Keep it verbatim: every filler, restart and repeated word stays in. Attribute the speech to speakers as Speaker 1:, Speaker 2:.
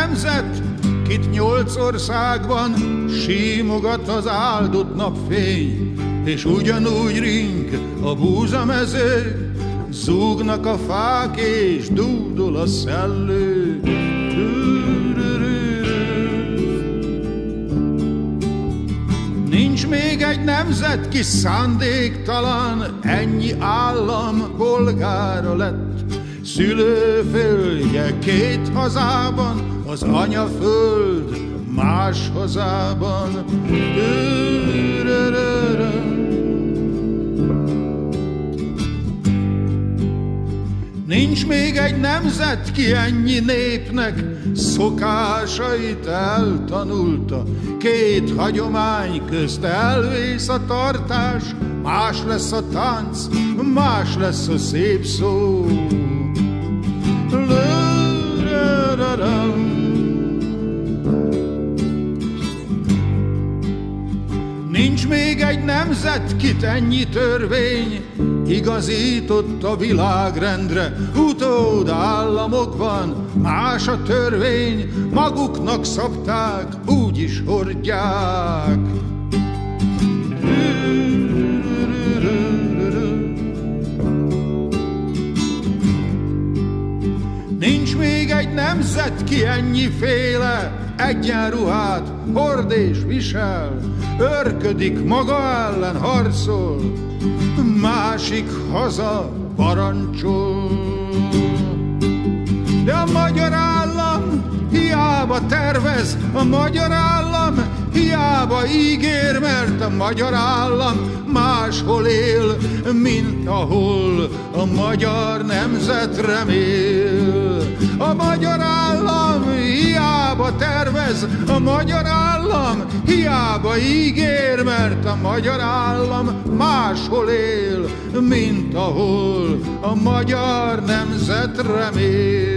Speaker 1: nemzet, kit nyolc országban símogat az áldott napfény, és ugyanúgy ring a búzamező, zúgnak a fák és dúdol a szellő. Nincs még egy nemzet, ki szándéktalan, ennyi állam polgára lett. Szülőföldje két hazában, az anyaföld más hazában. Nincs még egy nemzet, ki ennyi népnek szokásait eltanulta. Két hagyomány közt elvész a tartás, más lesz a tánc, más lesz a szép szó. Nincs még egy nemzet, kit ennyi törvény igazított a világrendre. Utód államokban más a törvény, maguknak szabták, úgy is hordják. Nincs még egy nemzet, ki ennyiféle egyenruhát hord és visel, örködik, maga ellen harcol, másik haza parancsol. De a magyar állam hiába tervez, a magyar állam hiába ígér, mert a magyar állam máshol él, mint ahol a magyar nemzet remél. A magyar állam hiába tervez, a magyar állam hiába ígér, mert a magyar állam máshol él, mint ahol a magyar nemzet remél.